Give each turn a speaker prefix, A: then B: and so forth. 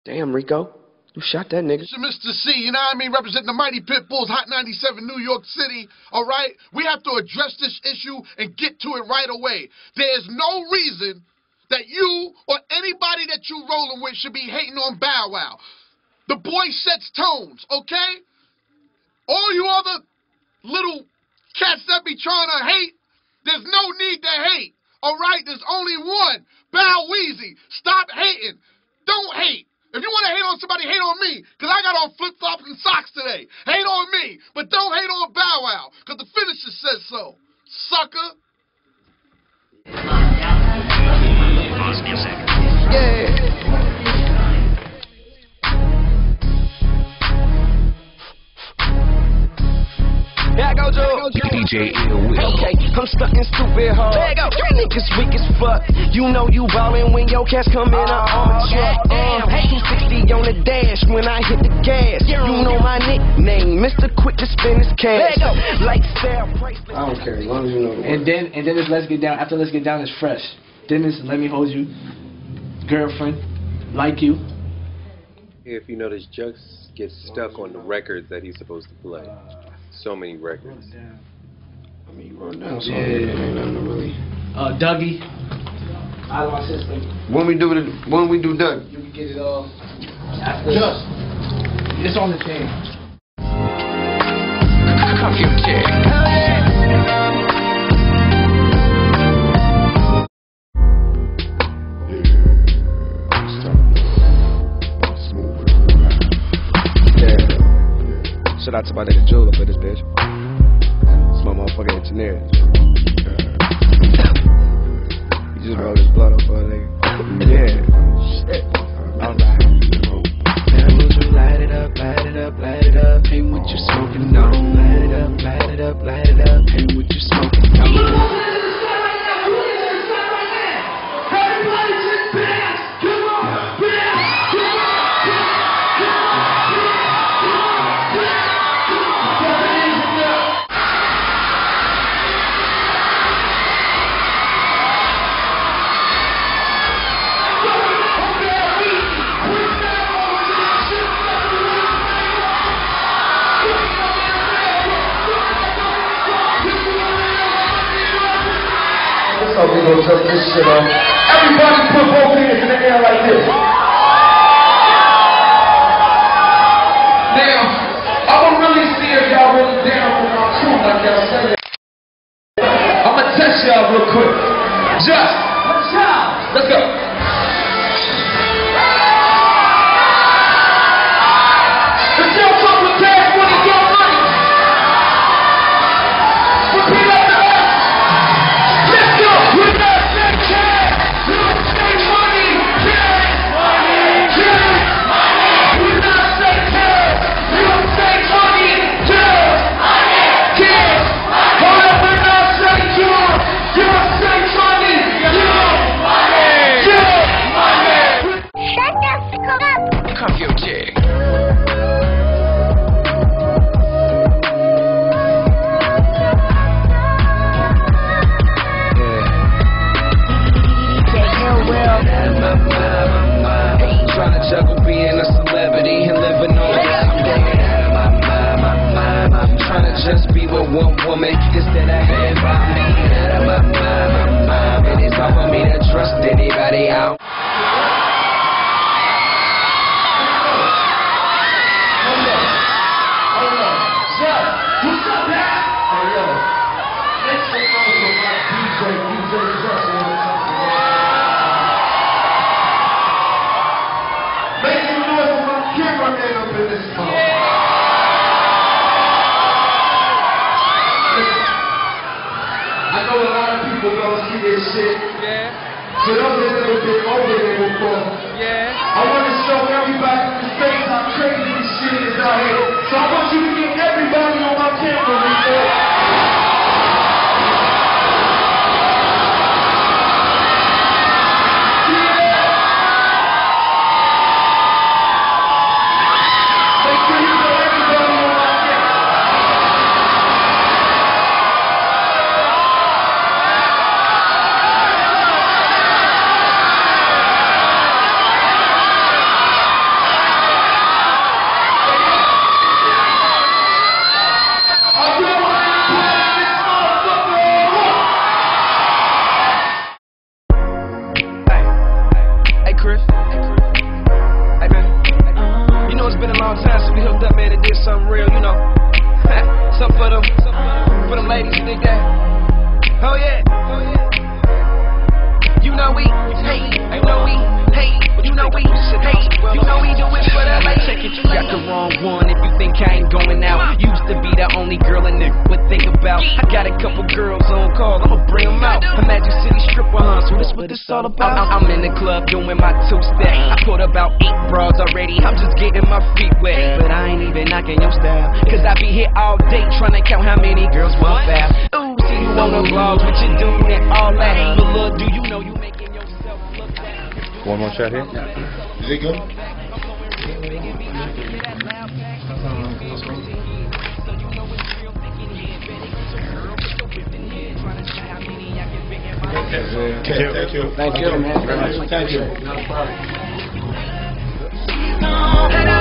A: Damn, Rico. You shot that nigga.
B: Mr. C, you know what I mean? Representing the mighty Pit Bulls, Hot 97, New York City, all right? We have to address this issue and get to it right away. There's no reason that you or anybody that you rolling with should be hating on Bow Wow. The boy sets tones, okay? All you other little cats that be trying to hate, there's no need to hate, all right? There's only one, Bow Weezy. Stop hating. Don't hate. If you want to hate on somebody, hate on me, because I got on flip-flops and socks today. Hate on me, but don't hate on Bow Wow, because the finisher says so. Sucker.
A: Yeah. Here I go, Joe.
C: DJ Ill Will.
A: Okay, I'm stunting stupid hard. There you go. You niggas weak as fuck. You know you ballin' when your cats come in a armor truck. 260 on the dash when I hit the gas. You know my nickname, Mr. Quick to spin his cash. Like Sarah Price. I don't care as long as you know the word.
D: And then it's Let's Get Down. After Let's Get Down, it's fresh. Then it's Let Me Hold You, Girlfriend, Like You.
E: If you notice, Jux gets stuck on the records that he's supposed to play. So many records.
A: I mean, you run down, so ain't nothing really.
D: Dougie. Out of my system.
A: When we do Doug?
D: You can get it all. After. Just. It's on the chain.
C: Come here, kid.
A: Hell yeah. Shout out to my nigga Jewel for this bitch. It's my motherfucking engineer. He just rolled his blood up for a nigga. Yeah. Shit. Alright. Now would you light it up, light it up, light it up? Hey, what you smoking on? Light it up, light it up, light it up. Hey, what you smoking on?
B: So we gonna turn this shit on. Everybody put both hands in the air like this. Now, I'ma really see if y'all really down with my crew like y'all say. I'ma test y'all real quick. Just, let's go. If y'all come with cash money, get money. Repeat after us. Let's go. We're not saying cash. We're saying money. Cash. Money. Cash. Money. We're not saying cash. We're saying money. Cash. Money. Cash. Hold up, we're not saying cash. You're saying money. Cash. Money. Cash. Money.
F: Shut the fuck up.
C: Come here, kid. Trying to juggle being a celebrity and living on it. I'm getting out of my mind. I'm trying to just be with one woman instead of having by me. Out of my mind. And it's hard for me to trust anybody out.
B: I know a lot of people don't see this shit. Yeah. So those that have been over there before. Yeah. I want to show everybody in the States how crazy this shit is out here. So I want you to get everybody on my camera, Rico.
A: long time since we hooked up, man, and did something real, you know. Something for them ladies, you dig that? Oh yeah. You know we hate, you know we hate, you know we hate, you know we do it for that lady. Check it, you got the wrong one if you think I ain't going out. Used to be the only girl a nigga would think about. I got a couple girls on call, I'ma bring them out. A Magic City stripper hunt, so that's what this all about. I'm in the club doing my two-step. I put about 8 bras already, I'm just getting my feet wet. But I ain't even knocking your style, cause I be here all day trying to count how many girls want fast. Ooh, see you on the vlogs with your dude and all that. But look, do you know you making yourself look bad?
E: One more shot here.
B: There you go.
G: Okay, thank you.
D: Thank you, man.
G: Thank you.
D: No problem.